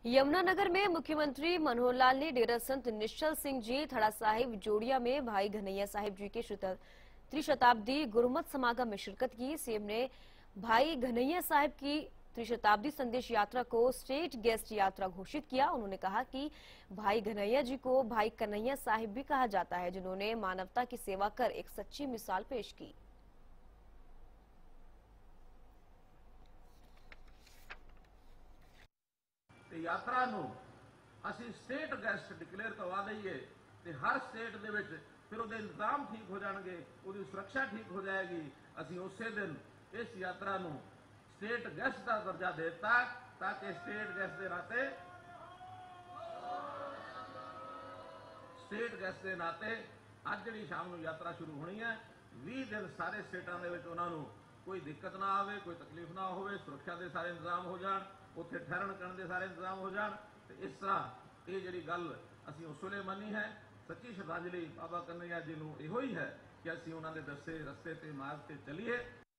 यमुनानगर में मुख्यमंत्री मनोहर लाल ने डेरा संत निश्चल सिंह जी थड़ा साहिब जोड़िया में भाई घनैया साहिब जी के त्रिशताब्दी गुरुमत समागम में शिरकत की। सीएम ने भाई घनैया साहिब की त्रिशताब्दी संदेश यात्रा को स्टेट गेस्ट यात्रा घोषित किया। उन्होंने कहा कि भाई घनैया जी को भाई कन्हैया साहिब भी कहा जाता है, जिन्होंने मानवता की सेवा कर एक सच्ची मिसाल पेश की। यात्रा ਨੂੰ ਅਸੀਂ ਸਟੇਟ ਗੈਸਟ ਡਿਕਲੇਅਰ ਕਰਵਾ ਦਈਏ ਤੇ ਹਰ ਸਟੇਟ ਦੇ ਵਿੱਚ ਫਿਰ ਉਹਦੇ ਇੰਤਜ਼ਾਮ ਠੀਕ ਹੋ ਜਾਣਗੇ, ਉਹਦੀ ਸੁਰੱਖਿਆ ਠੀਕ ਹੋ ਜਾਏਗੀ। ਅਸੀਂ ਉਸੇ ਦਿਨ ਇਸ ਯਾਤਰਾ ਨੂੰ ਸਟੇਟ ਗੈਸਟ ਦਾ ਦਰਜਾ ਦੇ ਦਿੱਤਾ ਤਾਂ ਕਿ ਸਟੇਟ ਗੈਸਟ ਦੇ ਨਾਤੇ ਅੱਜ ਜਿਹੜੀ ਸ਼ਾਮ ਨੂੰ ਯਾਤਰਾ ਸ਼ੁਰੂ ਹੋਣੀ ਹੈ 20 ਦਿਨ ਸਾਰੇ ਸਟੇਟਾਂ ਦੇ ਵਿੱਚ ਉਹਨਾਂ ਨੂੰ ਕੋਈ ਦਿੱਕਤ ਨਾ ਆਵੇ, ਕੋਈ ਤਕਲੀਫ ਨਾ ਹੋਵੇ, ਸੁਰੱਖਿਆ ਦੇ ਸਾਰੇ ਇੰਤਜ਼ਾਮ ਹੋ ਜਾਣ, ਉੱਥੇ ਠਹਿਰਨ ਕਰਨ ਦੇ ਸਾਰੇ ਇੰਤਜ਼ਾਮ ਹੋ ਜਾਣ। ਤੇ ਇਸ ਤਰ੍ਹਾਂ ਇਹ ਜਿਹੜੀ ਗੱਲ ਅਸੀਂ ਉਸ ਵੇਲੇ ਮੰਨੀ ਹੈ, ਸੱਚੀ ਸ਼ਰਧਾਂਜਲੀ ਬਾਬਾ ਕਨ੍ਹਈਆ ਜੀ ਨੂੰ ਇਹੋ ਹੀ ਹੈ ਕਿ ਅਸੀਂ ਉਹਨਾਂ ਦੇ ਦੱਸੇ ਰਸਤੇ ਤੇ ਮਾਰਗ ਤੇ ਚੱਲੀਏ।